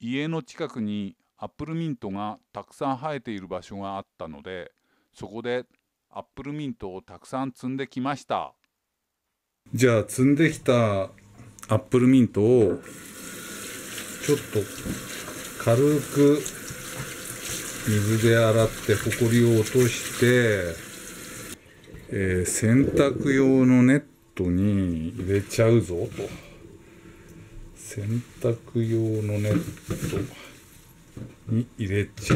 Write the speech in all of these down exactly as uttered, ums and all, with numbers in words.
家の近くにアップルミントがたくさん生えている場所があったので、そこでアップルミントをたくさん摘んできました。じゃあ摘んできたアップルミントをちょっと軽く水で洗ってほこりを落として、えー、洗濯用のネットに入れちゃうぞと。洗濯用のネットに入れちゃって、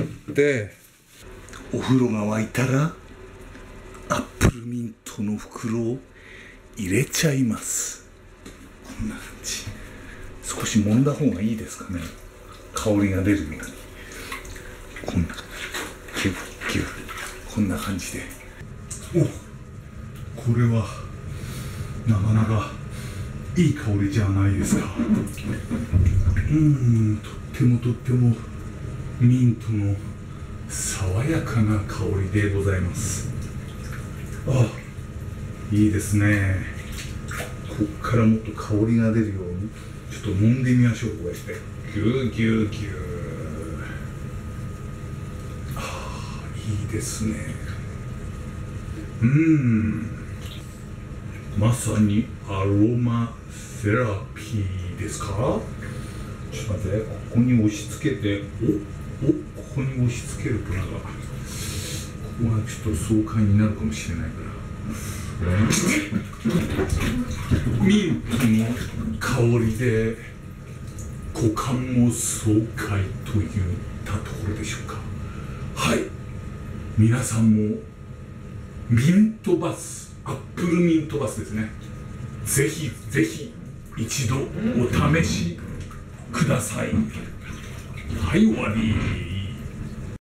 お風呂が沸いたらアップルミントの袋を入れちゃいます。こんな感じ。少し揉んだ方がいいですかね、香りが出るように。こんなギュッギュッ、こんな感じで。お、これはなかなかいい香りじゃないですか。うーん、とってもとってもミントの爽やかな香りでございます。あ、いいですね。こっからもっと香りが出るようにちょっと揉んでみましょう。こうやってギューギューギュー。あー、いいですね。うーん、まさにアロマセラピーですか。ちょっと待って、ここに押し付けて、おおここに押し付けるとなんかここがちょっと爽快になるかもしれないから、ミントの香りで股間も爽快といったところでしょうか。はい、皆さんもミントバス、アップルミントバスですね、ぜひぜひ一度お試しください。はい、終わり。